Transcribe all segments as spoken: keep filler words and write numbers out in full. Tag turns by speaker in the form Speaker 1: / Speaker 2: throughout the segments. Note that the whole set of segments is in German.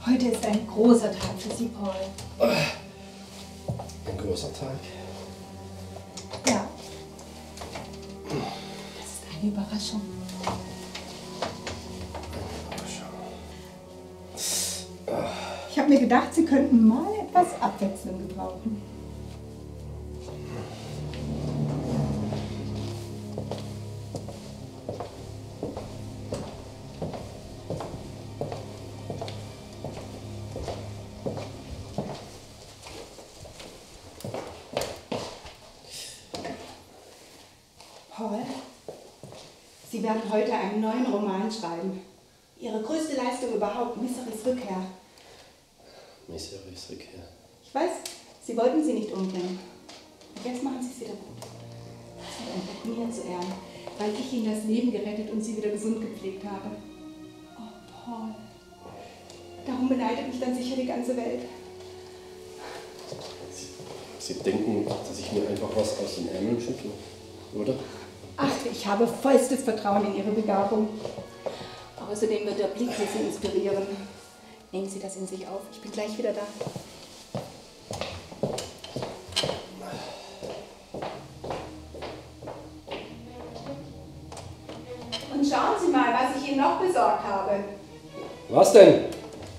Speaker 1: Heute ist ein großer Tag für Sie, Paul.
Speaker 2: Ein großer Tag?
Speaker 1: Ja. Das ist eine Überraschung. Ich habe mir gedacht, Sie könnten mal etwas Abwechslung gebrauchen. Paul, Sie werden heute einen neuen Roman schreiben. Ihre größte Leistung überhaupt, Miseries Rückkehr.
Speaker 2: Miseries Rückkehr.
Speaker 1: Ich weiß, Sie wollten sie nicht umbringen. Und jetzt machen Sie es wieder gut. Es wird einfach mir zu Ehren, weil ich Ihnen das Leben gerettet und Sie wieder gesund gepflegt habe. Oh, Paul. Darum beneidet mich dann sicher die ganze Welt.
Speaker 2: Sie, Sie denken, dass ich mir einfach was aus den Ärmeln schüttle, oder?
Speaker 1: Ach, ich habe vollstes Vertrauen in Ihre Begabung. Außerdem wird der Blick Sie inspirieren. Nehmen Sie das in sich auf. Ich bin gleich wieder da. Und schauen Sie mal, was ich Ihnen noch besorgt habe.
Speaker 2: Was denn?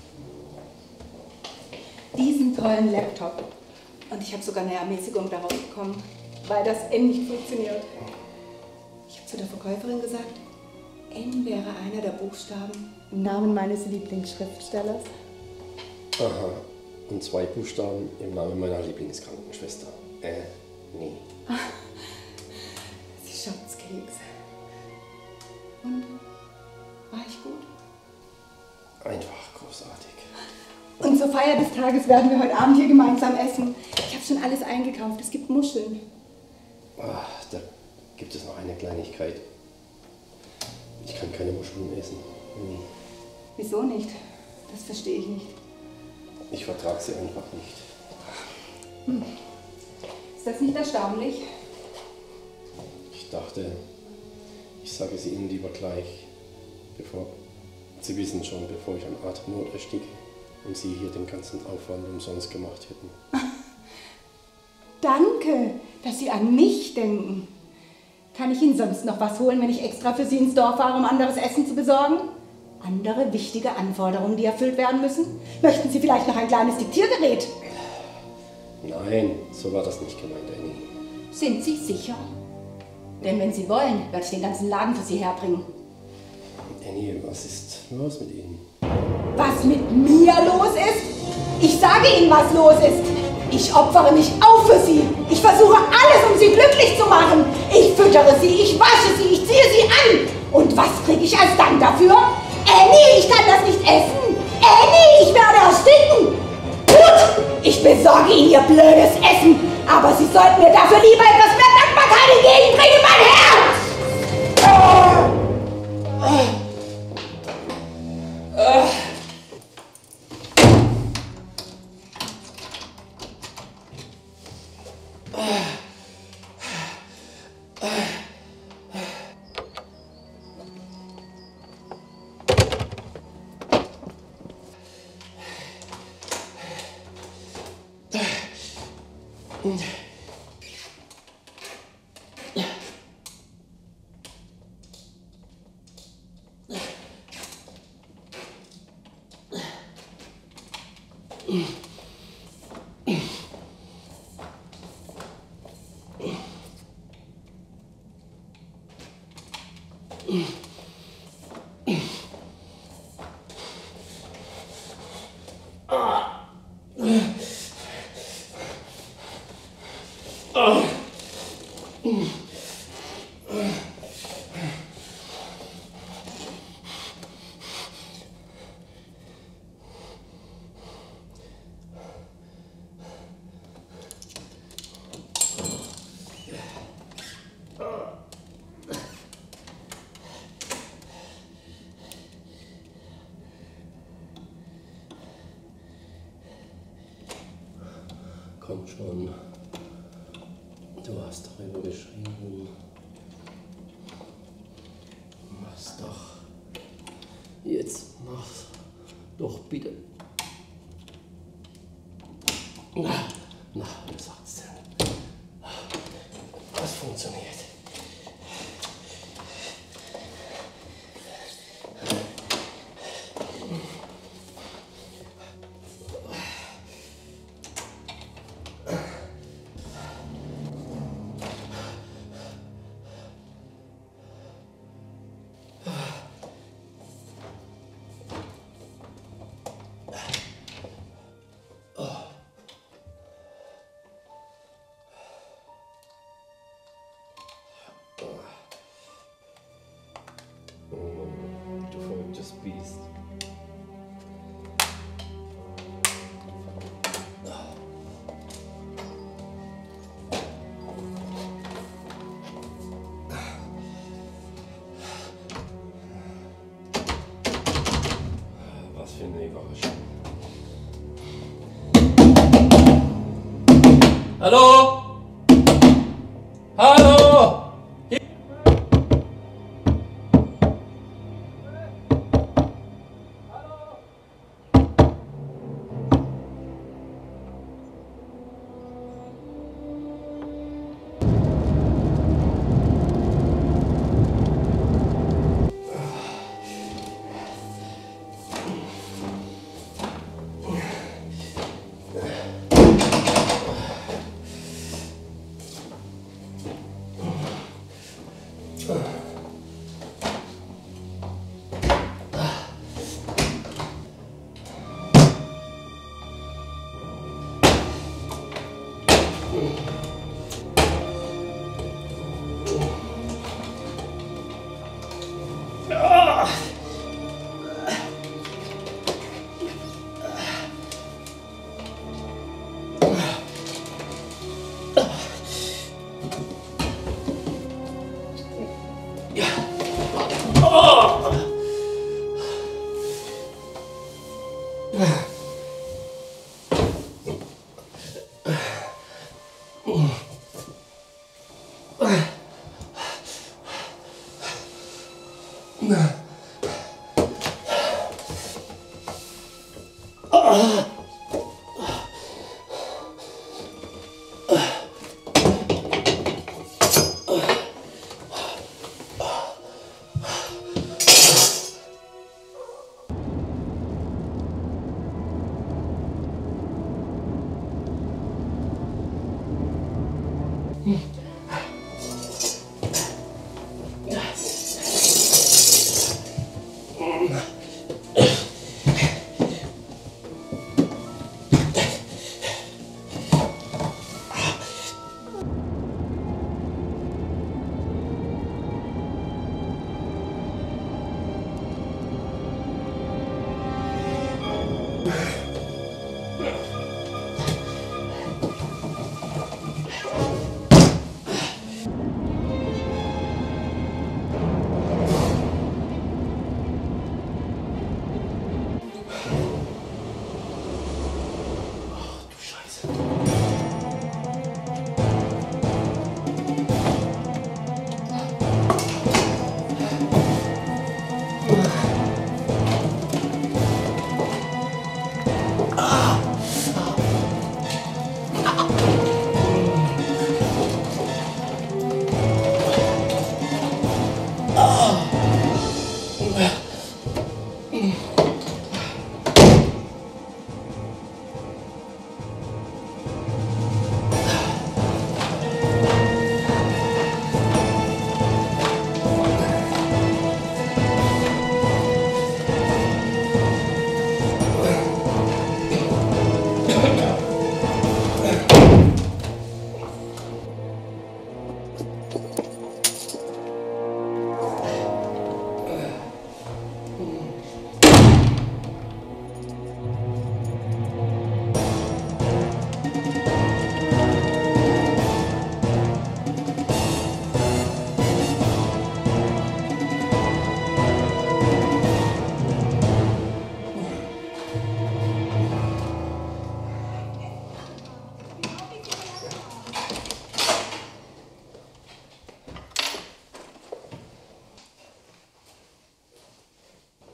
Speaker 1: Diesen tollen Laptop. Und ich habe sogar eine Ermäßigung darauf bekommen, weil das N nicht funktioniert. Ich habe zu der Verkäuferin gesagt, N wäre einer der Buchstaben im Namen meines Lieblingsschriftstellers.
Speaker 2: Aha. Und zwei Buchstaben im Namen meiner Lieblingskrankenschwester. Äh, nee.
Speaker 1: Sie Schatzkeks. Und war ich gut?
Speaker 2: Einfach großartig.
Speaker 1: Und zur Feier des Tages werden wir heute Abend hier gemeinsam essen. Ich habe schon alles eingekauft. Es gibt Muscheln.
Speaker 2: Ach, da gibt es noch eine Kleinigkeit. Ich kann keine Muscheln essen. Nee.
Speaker 1: Wieso nicht? Das verstehe ich nicht.
Speaker 2: Ich vertrage sie einfach nicht.
Speaker 1: Hm. Ist das nicht erstaunlich?
Speaker 2: Ich dachte, ich sage sie Ihnen lieber gleich, bevor Sie wissen schon, bevor ich an Atemnot ersticke und Sie hier den ganzen Aufwand umsonst gemacht hätten.
Speaker 1: Danke, dass Sie an mich denken. Kann ich Ihnen sonst noch was holen, wenn ich extra für Sie ins Dorf fahre, um anderes Essen zu besorgen? Andere wichtige Anforderungen, die erfüllt werden müssen? Möchten Sie vielleicht noch ein kleines Diktiergerät?
Speaker 2: Nein, so war das nicht gemeint, Annie.
Speaker 1: Sind Sie sicher? Denn wenn Sie wollen, werde ich den ganzen Laden für Sie herbringen.
Speaker 2: Annie, was ist los mit Ihnen?
Speaker 1: Was mit mir los ist? Ich sage Ihnen, was los ist. Ich opfere mich auf für Sie. Ich versuche alles, um Sie glücklich zu machen. Ich füttere Sie, ich wasche Sie, ich ziehe Sie an. Und was kriege ich als Dank dafür? Annie, ich kann das nicht essen. Annie, ich werde ersticken. Gut, ich besorge Ihnen Ihr blödes Essen. Aber Sie sollten mir dafür lieber etwas mehr Dankbarkeit entgegenbringen, mein Herr.
Speaker 2: Komm schon. Du hast darüber geschrieben. Mach's doch. Jetzt mach's doch bitte. Na, na, was sagt's denn? Das funktioniert. Du verrücktes Biest. Was für eine Überraschung. Hallo? Hallo?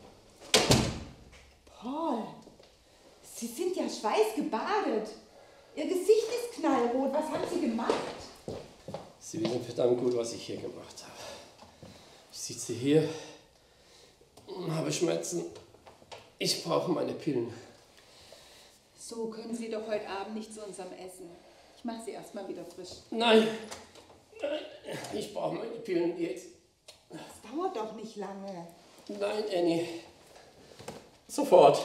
Speaker 1: Sie sind ja schweißgebadet. Ihr Gesicht ist knallrot. Was haben Sie gemacht?
Speaker 2: Sie wissen verdammt gut, was ich hier gemacht habe. Ich sitze hier und habe Schmerzen. Ich brauche meine Pillen.
Speaker 1: So können Sie doch heute Abend nicht zu unserem Essen. Ich mache Sie erstmal wieder frisch.
Speaker 2: Nein, nein, ich brauche meine Pillen jetzt.
Speaker 1: Das dauert doch nicht lange.
Speaker 2: Nein, Annie. Sofort.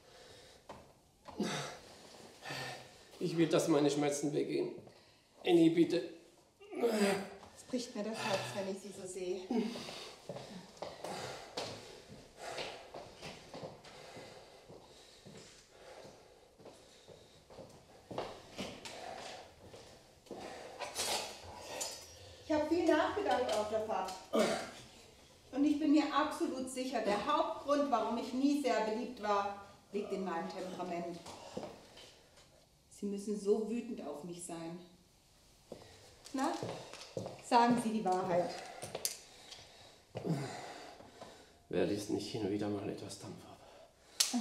Speaker 2: Ich will, dass meine Schmerzen weggehen. Annie, bitte.
Speaker 1: Es bricht mir das Herz, wenn ich Sie so sehe. Ich habe viel nachgedacht auf der Fahrt. Und ich bin mir absolut sicher, der Hauptgrund, warum ich nie sehr beliebt war, liegt in meinem Temperament. Sie müssen so wütend auf mich sein. Na, sagen Sie die Wahrheit.
Speaker 2: Wer liest nicht hin und wieder mal etwas Dampf ab?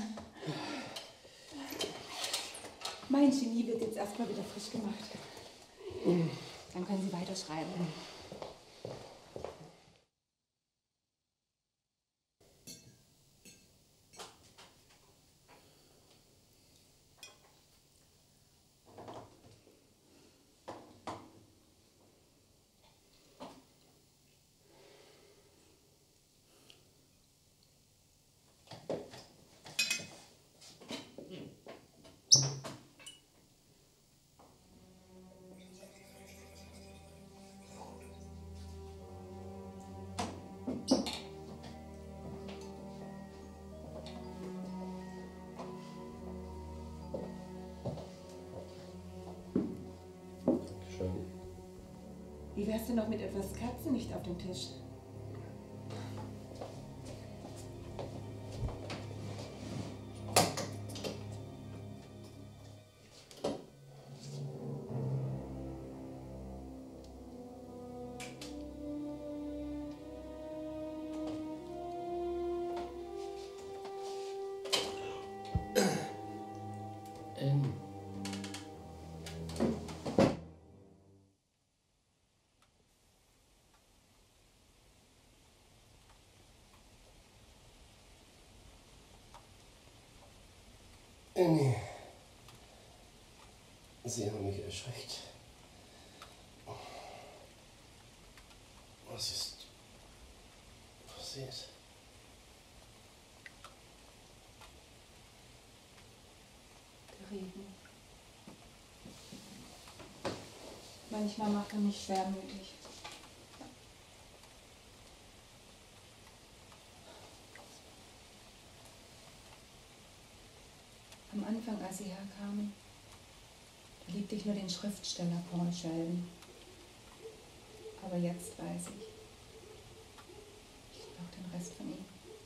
Speaker 1: Mein Genie wird jetzt erstmal wieder frisch gemacht. Dann können Sie weiterschreiben. Wie wär's denn noch mit etwas Kerzenlicht auf dem Tisch?
Speaker 2: Ähm. Annie, Sie haben mich erschreckt. Was ist passiert?
Speaker 1: Der Regen. Manchmal macht er mich schwermütig. Am Anfang, als Sie herkamen, da liebte ich nur den Schriftsteller Paul Sheldon. Aber jetzt weiß ich, ich liebe auch den Rest von ihm.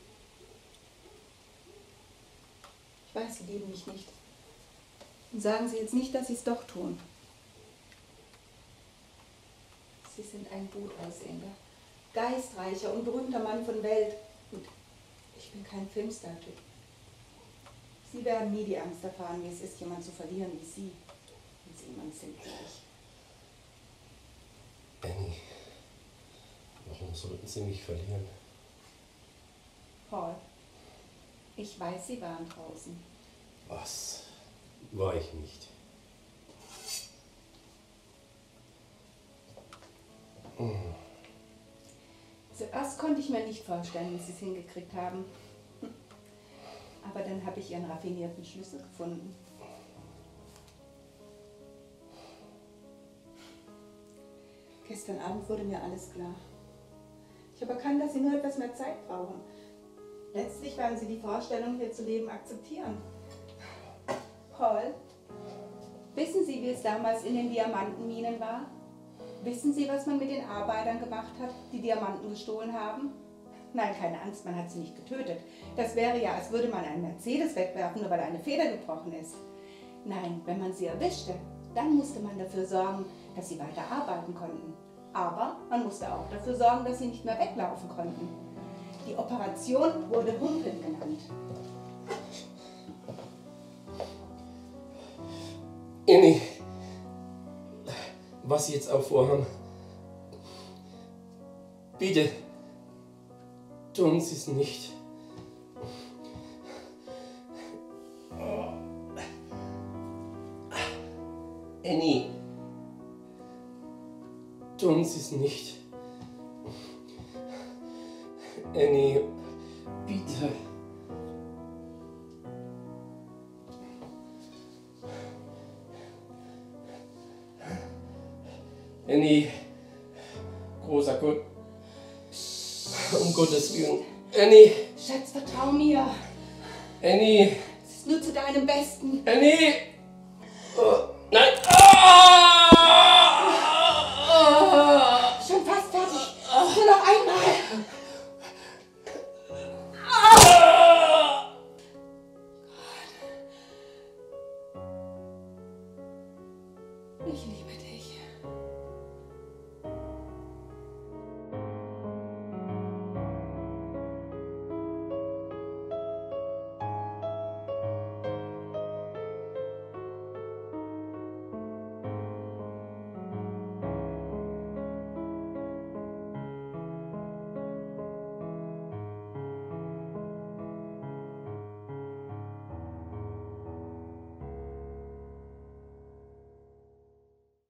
Speaker 1: Ich weiß, Sie lieben mich nicht. Und sagen Sie jetzt nicht, dass Sie es doch tun. Sie sind ein gut aussehender, geistreicher und berühmter Mann von Welt. Und ich bin kein Filmstar-Typ. Sie werden nie die Angst erfahren, wie es ist, jemanden zu verlieren wie Sie, wenn Sie jemand sind wie ich.
Speaker 2: Annie, warum sollten Sie mich verlieren?
Speaker 1: Paul, ich weiß, Sie waren draußen.
Speaker 2: Was? War ich nicht. Hm.
Speaker 1: Zuerst konnte ich mir nicht vorstellen, wie Sie es hingekriegt haben. Aber dann habe ich Ihren raffinierten Schlüssel gefunden. Gestern Abend wurde mir alles klar. Ich habe erkannt, dass Sie nur etwas mehr Zeit brauchen. Letztlich werden Sie die Vorstellung, hier zu leben, akzeptieren. Paul, wissen Sie, wie es damals in den Diamantenminen war? Wissen Sie, was man mit den Arbeitern gemacht hat, die Diamanten gestohlen haben? Nein, keine Angst, man hat sie nicht getötet. Das wäre ja, als würde man einen Mercedes wegwerfen, nur weil eine Feder gebrochen ist. Nein, wenn man sie erwischte, dann musste man dafür sorgen, dass sie weiter arbeiten konnten. Aber man musste auch dafür sorgen, dass sie nicht mehr weglaufen konnten. Die Operation wurde Humpeln genannt.
Speaker 2: Annie, was Sie jetzt auch vorhaben. Bitte, tun Sie es nicht. Oh. Annie, tun Sie es nicht. Annie, bitte. Annie, großer Gott, um Gottes Willen. Annie!
Speaker 1: Schatz, vertrau mir.
Speaker 2: Annie!
Speaker 1: Es ist nur zu deinem Besten.
Speaker 2: Annie! Oh, nein! Oh!